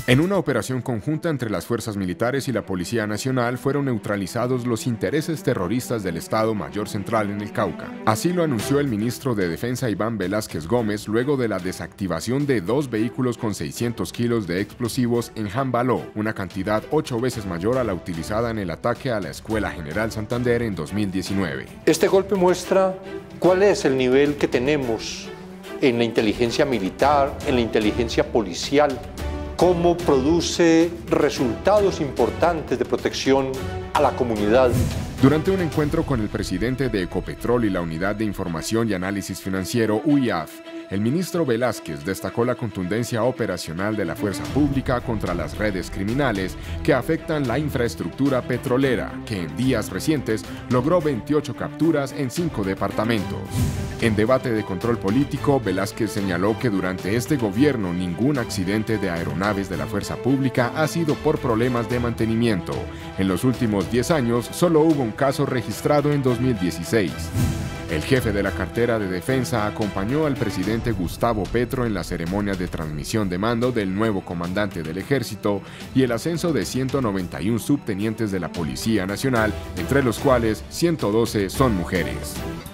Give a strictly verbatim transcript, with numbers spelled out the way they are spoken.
En una operación conjunta entre las fuerzas militares y la Policía Nacional fueron neutralizados los intereses terroristas del Estado Mayor Central en el Cauca. Así lo anunció el ministro de Defensa Iván Velásquez Gómez luego de la desactivación de dos vehículos con seiscientos kilos de explosivos en Jambaló, una cantidad ocho veces mayor a la utilizada en el ataque a la Escuela General Santander en dos mil diecinueve. Este golpe muestra cuál es el nivel que tenemos en la inteligencia militar, en la inteligencia policial, cómo produce resultados importantes de protección a la comunidad. Durante un encuentro con el presidente de Ecopetrol y la Unidad de Información y Análisis Financiero, U I A F, el ministro Velásquez destacó la contundencia operacional de la fuerza pública contra las redes criminales que afectan la infraestructura petrolera, que en días recientes logró veintiocho capturas en cinco departamentos. En debate de control político, Velásquez señaló que durante este gobierno ningún accidente de aeronaves de la fuerza pública ha sido por problemas de mantenimiento. En los últimos diez años solo hubo un caso registrado en dos mil dieciséis. El jefe de la cartera de defensa acompañó al presidente Gustavo Petro en la ceremonia de transmisión de mando del nuevo comandante del ejército y el ascenso de ciento noventa y uno subtenientes de la Policía Nacional, entre los cuales ciento doce son mujeres.